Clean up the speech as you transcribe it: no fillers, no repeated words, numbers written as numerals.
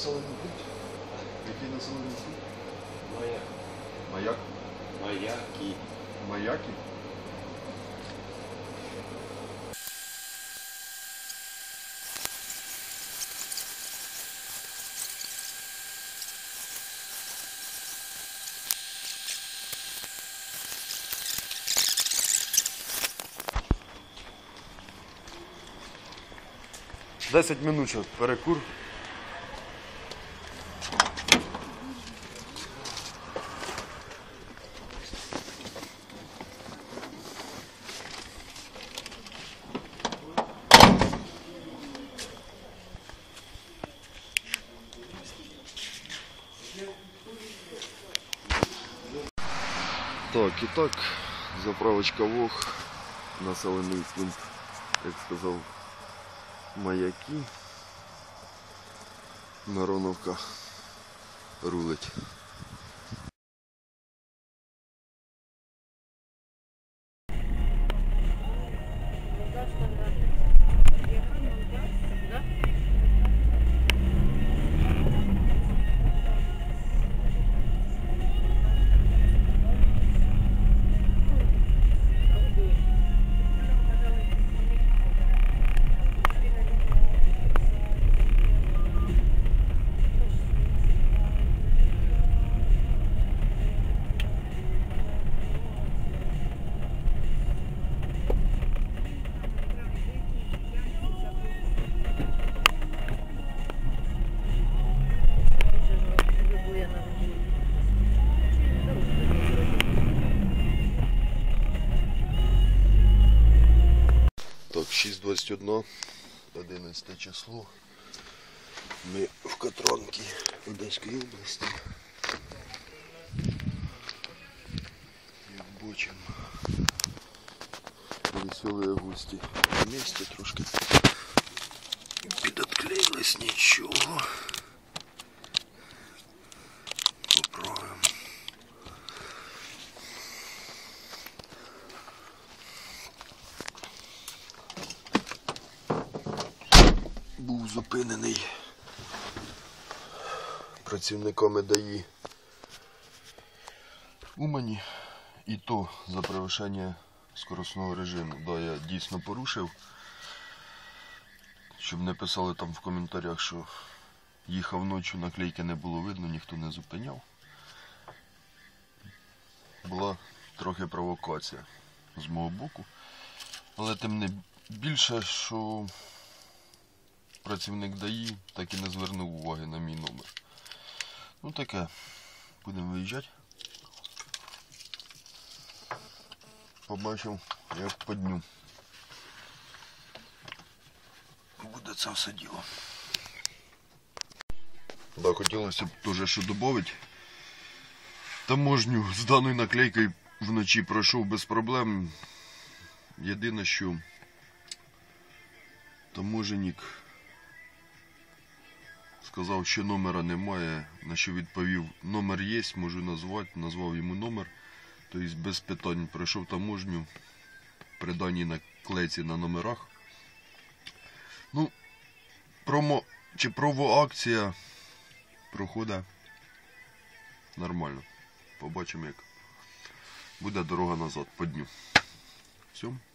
населений пункт? Який населений пункт? Маяк. Маяк? Маяки. Маяки? Десять минут перекур. Так, і так, заправочка ВОГ, населений пункт, як сказав, Маяки. Мироновка рулить. Так, 6:21, 11 число. Ми в Катранці Одеської області. Як бачимо, веселі гості на місці трошки підотклеїлись, нічого. Поправимо. Був зупинений працівниками ДАІ Умані, і то за перевищення скоростного режиму. Да, я дійсно порушив, щоб не писали там в коментарях, що їхав ночі, наклейки не було видно, ніхто не зупиняв. Була трохи провокація з мого боку, але тим не більше, що працівник ДАІ так і не звернув уваги на мій номер. Ну таке, будемо виїжджати. Побачив, як по дню буде це все діло. Да, хотілося б теж що додати. Таможню з даною наклейкою вночі пройшов без проблем. Єдине, що таможенник сказав, що номера немає, на що відповів: номер є, можу назвати, назвав йому номер. Тобто без питань пройшов таможню при даній наклейці на номерах. Ну, промо-акція проходить нормально. Побачимо, як буде дорога назад по дню. Все.